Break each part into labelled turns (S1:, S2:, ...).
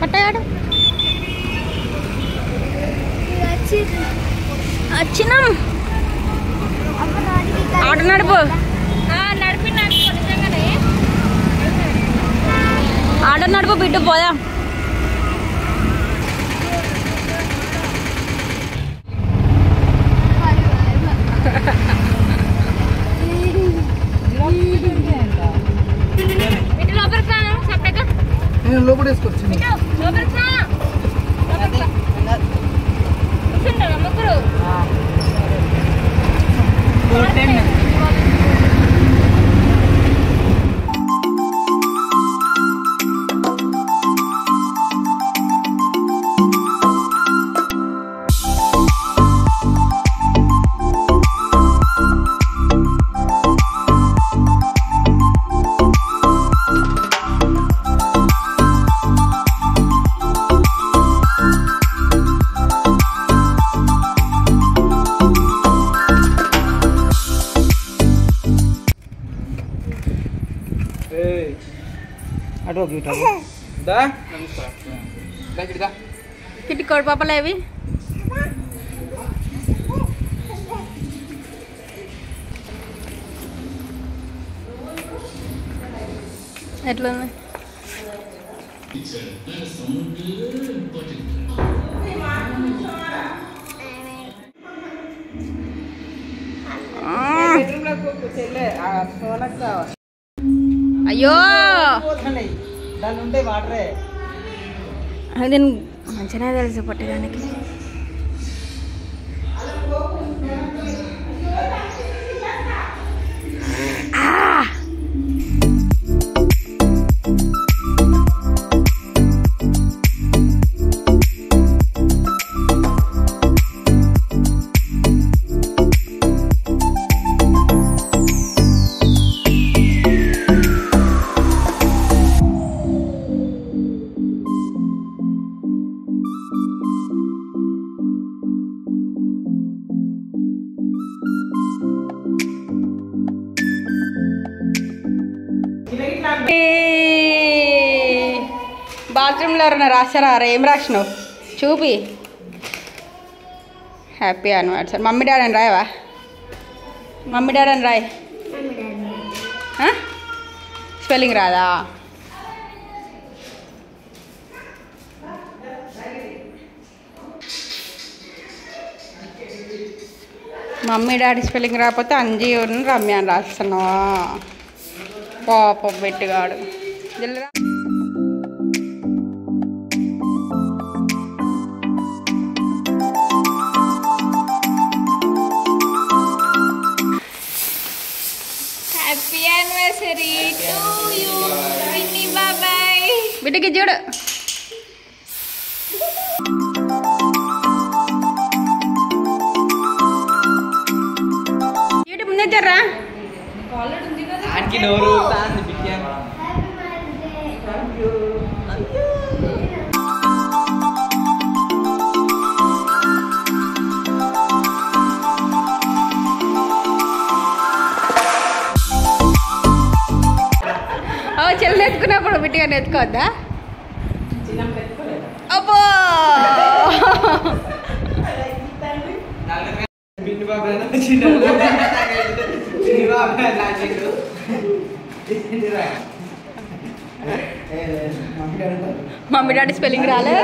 S1: పట్టగాడు వచ్చినాం. ఆటో నడుపు. ఆటో నడుపు బిడ్డు పోదా.
S2: లోపల వేసుకొచ్చి
S1: కిట్టి కోడి పాపలే అవి. ఎట్లుంది? అయ్యో అది మంచిగా తెలుసు పట్టేదానికి. బాత్రూంలో ఎవరైనా రాశారా? ఏం రాసినావు చూపి. Happy anniversary. మమ్మీ డాడీ అని రాయవా? మమ్మీ డాడీ అని రాయ్. స్పెల్లింగ్ రాదా? మమ్మీ డాడీ స్పెల్లింగ్ రాకపోతే అంజీని రమ్య అని రాస్తున్నావా? పాపం పెట్టిగాడు.
S3: హ్యాపీ యానివర్సరీ టు యూ పిన్ని బాబాయ్.
S1: బిడ్డకి చూడు. చూడు ముందే జర్రా. చెల్లి ఎత్తుకున్నప్పుడు బిడ్డగా ఎత్తుకోవద్దా? అబ్బో మమ్మీ డాడీ స్పెల్లింగ్ రాలే.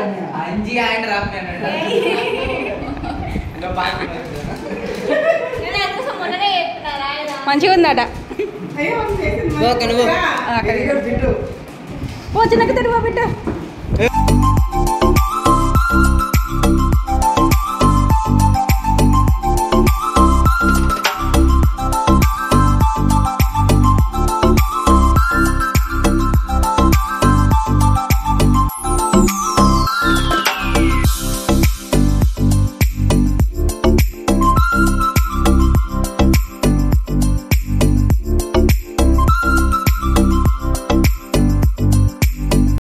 S1: మంచిగా ఉందట. పో చిన్నకు తిరుగు బిడ్డ.